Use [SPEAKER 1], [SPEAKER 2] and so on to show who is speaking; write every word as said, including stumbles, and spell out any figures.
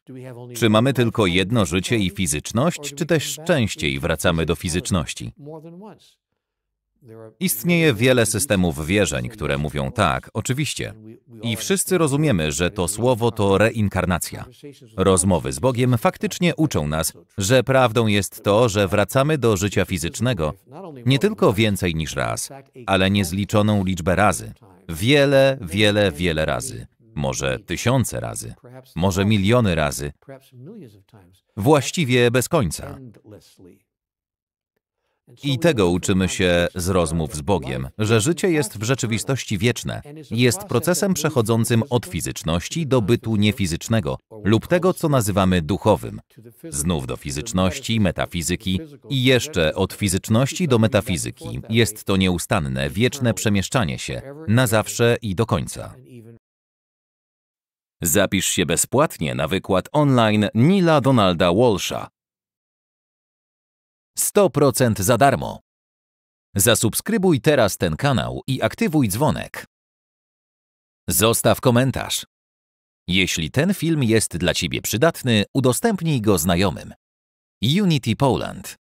[SPEAKER 1] Czy mamy tylko jedno życie i fizyczność, czy też częściej wracamy do fizyczności? Istnieje wiele systemów wierzeń, które mówią tak, oczywiście. I wszyscy rozumiemy, że to słowo to reinkarnacja. Rozmowy z Bogiem faktycznie uczą nas, że prawdą jest to, że wracamy do życia fizycznego nie tylko więcej niż raz, ale niezliczoną liczbę razy. Wiele, wiele, wiele razy. Może tysiące razy. Może miliony razy. Właściwie bez końca. I tego uczymy się z rozmów z Bogiem, że życie jest w rzeczywistości wieczne, jest procesem przechodzącym od fizyczności do bytu niefizycznego lub tego, co nazywamy duchowym, znów do fizyczności, metafizyki i jeszcze od fizyczności do metafizyki. Jest to nieustanne, wieczne przemieszczanie się, na zawsze i do końca. Zapisz się bezpłatnie na wykład online Neila Donalda Walsha. sto procent za darmo. Zasubskrybuj teraz ten kanał i aktywuj dzwonek. Zostaw komentarz. Jeśli ten film jest dla Ciebie przydatny, udostępnij go znajomym. Unity Poland.